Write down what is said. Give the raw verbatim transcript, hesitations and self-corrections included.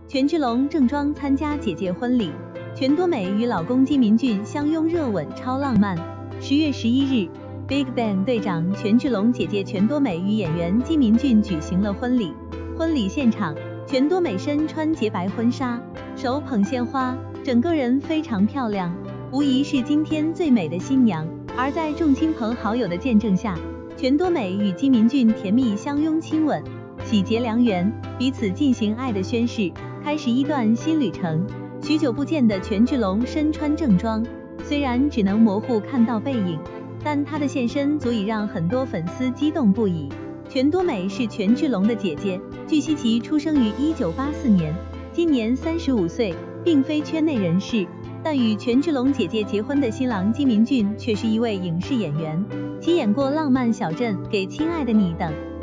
权志龙正装参加姐姐婚礼，全多美与老公金明俊相拥热吻，超浪漫。十月十一日 ，BigBang 队长权志龙姐姐全多美与演员金明俊举行了婚礼。婚礼现场，全多美身穿洁白婚纱，手捧鲜花，整个人非常漂亮，无疑是今天最美的新娘。而在众亲朋好友的见证下，全多美与金明俊甜蜜相拥亲吻，喜结良缘，彼此进行爱的宣誓，开始一段新旅程。许久不见的权志龙身穿正装，虽然只能模糊看到背影，但他的现身足以让很多粉丝激动不已。全多美是权志龙的姐姐，据悉其出生于一九八四年，今年三十五岁，并非圈内人士。但与权志龙姐姐结婚的新郎金明俊却是一位影视演员，其演过《浪漫小镇》、《给亲爱的你》等。